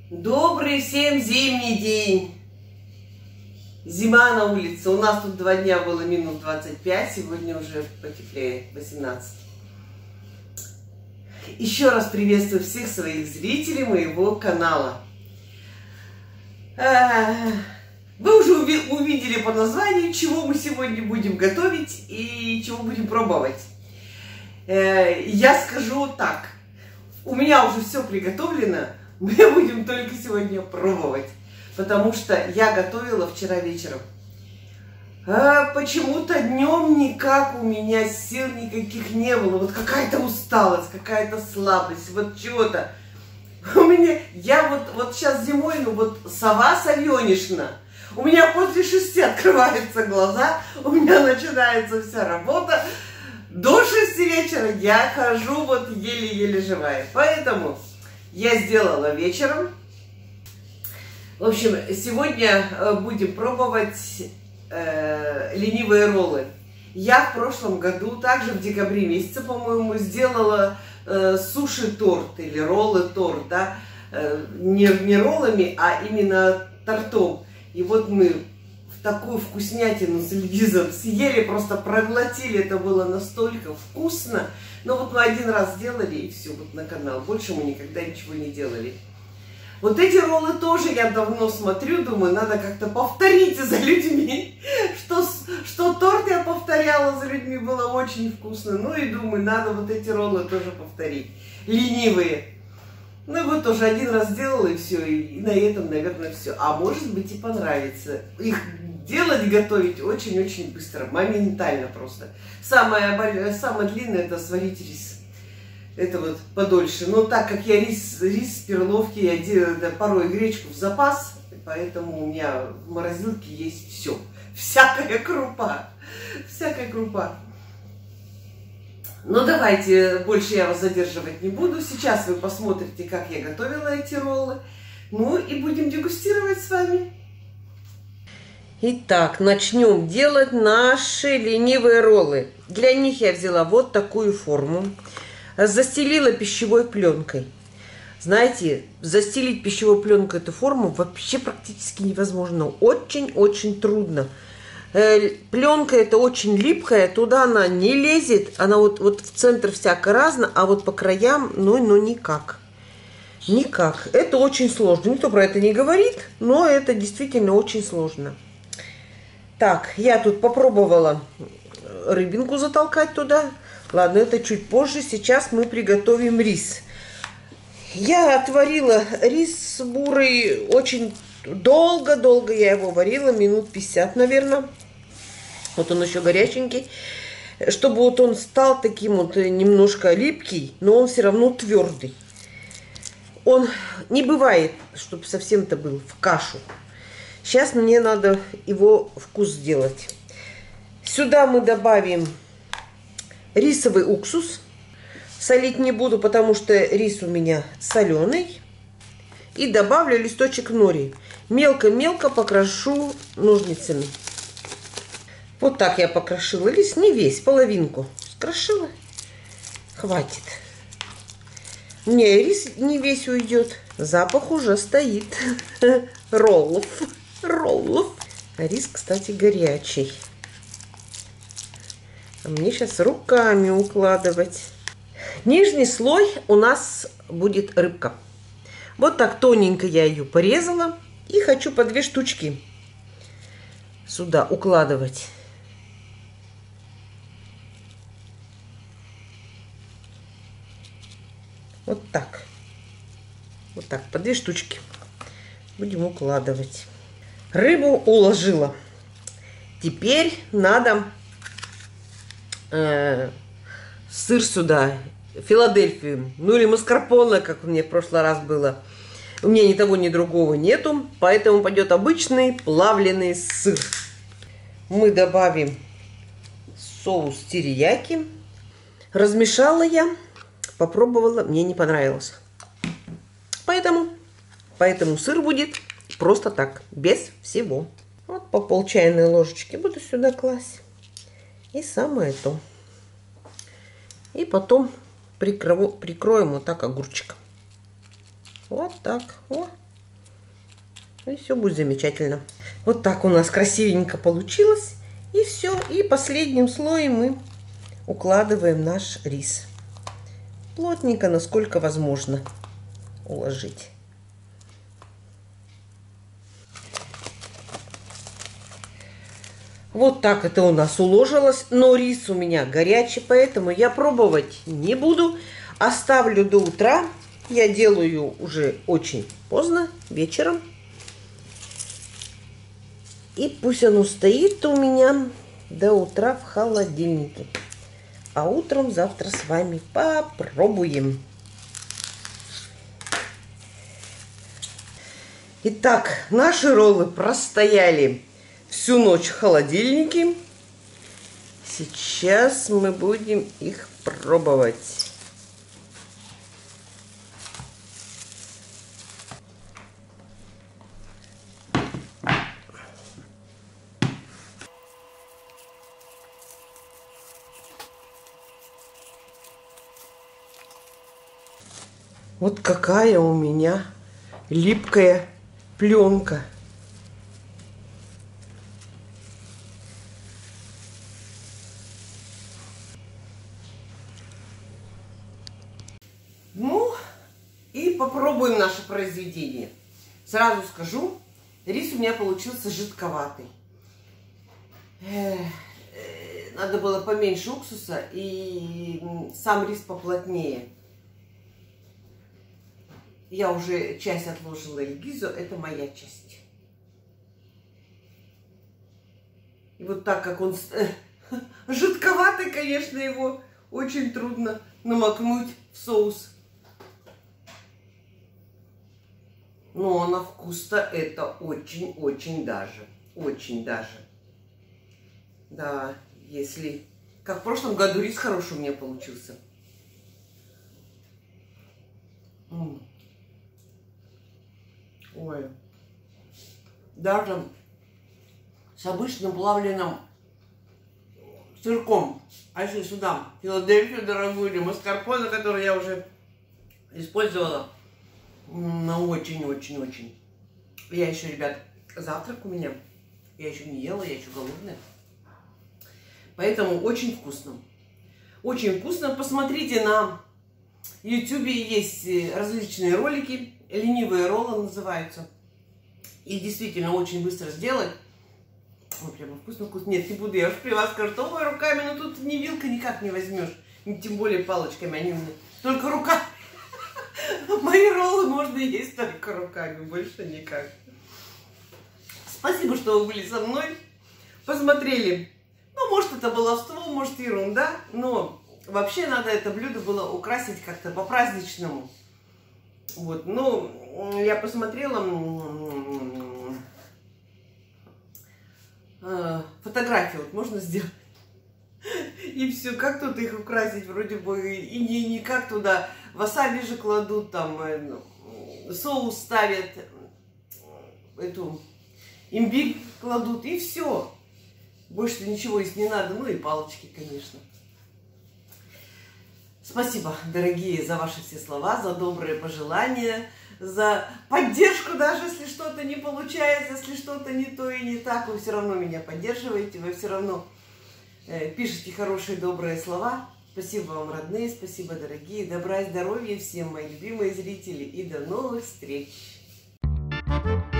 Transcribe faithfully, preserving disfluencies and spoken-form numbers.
Добрый всем зимний день. Зима на улице. У нас тут два дня было минус двадцать пять, сегодня уже потеплее, восемнадцать. Еще раз приветствую всех своих зрителей моего канала. Вы уже увидели по названию, чего мы сегодня будем готовить и чего будем пробовать. Я скажу так. У меня уже все приготовлено. Мы будем только сегодня пробовать, потому что я готовила вчера вечером. А почему-то днем никак у меня сил никаких не было. Вот какая-то усталость, какая-то слабость, вот чего-то. У меня, я вот, вот сейчас зимой, ну вот сова совенишна. У меня после шести открываются глаза, у меня начинается вся работа. До шести вечера я хожу вот еле-еле живая. Поэтому я сделала вечером. В общем, сегодня будем пробовать э, ленивые роллы. Я в прошлом году, также в декабре месяце, по-моему, сделала э, суши-торт или роллы-торт, да? э, не, не роллами, а именно тортом. И вот мы в такую вкуснятину с Ильгизом съели, просто проглотили, это было настолько вкусно. Но вот мы один раз сделали и все, вот на канал. Больше мы никогда ничего не делали. Вот эти роллы тоже я давно смотрю, думаю, надо как-то повторить за людьми. Что, что торт я повторяла за людьми, было очень вкусно. Ну и думаю, надо вот эти роллы тоже повторить. Ленивые. Ну и вот тоже один раз сделала и все, и на этом, наверное, все. А может быть и понравится. Их делать, готовить очень-очень быстро, моментально просто. Самое, самое длинное это сварить рис. Это вот подольше. Но так как я рис, рис перловки, я делаю да, порой гречку в запас, поэтому у меня в морозилке есть все. Всякая крупа. Всякая крупа. Ну давайте, больше я вас задерживать не буду. Сейчас вы посмотрите, как я готовила эти роллы. Ну и будем дегустировать с вами. Итак, начнем делать наши ленивые роллы. Для них я взяла вот такую форму. Застелила пищевой пленкой. Знаете, застелить пищевой пленкой эту форму вообще практически невозможно. Очень-очень трудно. Пленка это очень липкая, туда она не лезет. Она вот, вот в центр всяко разно, а вот по краям, ну, ну никак. Никак. Это очень сложно. Никто про это не говорит, но это действительно очень сложно. Так, я тут попробовала рыбинку затолкать туда. Ладно, это чуть позже. Сейчас мы приготовим рис. Я отварила рис бурый очень долго-долго. Я его варила, минут пятьдесят, наверное. Вот он еще горяченький. Чтобы вот он стал таким вот немножко липкий, но он все равно твердый. Он не бывает, чтобы совсем-то был в кашу. Сейчас мне надо его вкус сделать. Сюда мы добавим рисовый уксус. Солить не буду, потому что рис у меня соленый. И добавлю листочек нори. Мелко-мелко покрошу ножницами. Вот так я покрошила рис. Не весь, половинку. Скрошила. Хватит. Не, рис не весь уйдет. Запах уже стоит. Роллов. Роллов. А рис, кстати, горячий. А мне сейчас руками укладывать. Нижний слой у нас будет рыбка. Вот так тоненько я ее порезала. И хочу по две штучки сюда укладывать. Вот так. Вот так, по две штучки. Будем укладывать. Рыбу уложила. Теперь надо э, сыр сюда, Филадельфию, ну или маскарпоне, как у меня в прошлый раз было. У меня ни того, ни другого нету, поэтому пойдет обычный плавленый сыр. Мы добавим соус терияки. Размешала я, попробовала, мне не понравилось. Поэтому, поэтому сыр будет просто так, без всего. Вот по пол чайной ложечки буду сюда класть. И самое то. И потом прикрою, прикроем вот так огурчиком. Вот так. О, И все будет замечательно. Вот так у нас красивенько получилось. И все. И последним слоем мы укладываем наш рис. Плотненько, насколько возможно, уложить. Вот так это у нас уложилось. Но рис у меня горячий, поэтому я пробовать не буду. Оставлю до утра. Я делаю уже очень поздно, вечером. И пусть оно стоит у меня до утра в холодильнике. А утром завтра с вами попробуем. Итак, наши роллы простояли всю ночь в холодильнике. Сейчас мы будем их пробовать. Вот какая у меня липкая пленка. Ну, и попробуем наше произведение. Сразу скажу, рис у меня получился жидковатый. Надо было поменьше уксуса и сам рис поплотнее. Я уже часть отложила Эльгизу, это моя часть. И вот так как он жидковатый, конечно, его очень трудно намокнуть в соус. Но на вкус-то это очень-очень даже. Очень даже. Да, если... Как в прошлом году рис хороший у меня получился. М. Ой. Даже с обычным плавленным сырком. А если сюда Филадельфию дорогую или маскарпоне, который я уже использовала, ну очень-очень-очень. Я еще, ребят, завтрак у меня. Я еще не ела, я еще голодная. Поэтому очень вкусно. Очень вкусно. Посмотрите, на ютубе есть различные ролики. Ленивые роллы называются. И действительно очень быстро сделать. Ой, прямо вкусно-вкусно. Нет, не буду. Я уж при вас скажу, ой, руками, но тут ни вилкой никак не возьмешь. Тем более палочками. Они только руками. Мои роллы можно есть только руками. Больше никак. Спасибо, что вы были со мной. Посмотрели. Ну, может, это баловство, может, ерунда. Но вообще надо это блюдо было украсить как-то по-праздничному. Вот, ну, я посмотрела э, фотографии, вот можно сделать. И все, как тут их украсить, вроде бы, и не, не как туда васаби же кладут, там, э, соус ставят, эту, имбирь кладут, и все. Больше ничего есть не надо, ну и палочки, конечно. Спасибо, дорогие, за ваши все слова, за добрые пожелания, за поддержку, даже если что-то не получается, если что-то не то и не так, вы все равно меня поддерживаете, вы все равно э, пишете хорошие, добрые слова. Спасибо вам, родные, спасибо, дорогие, добра и здоровья всем, мои любимые зрители, и до новых встреч!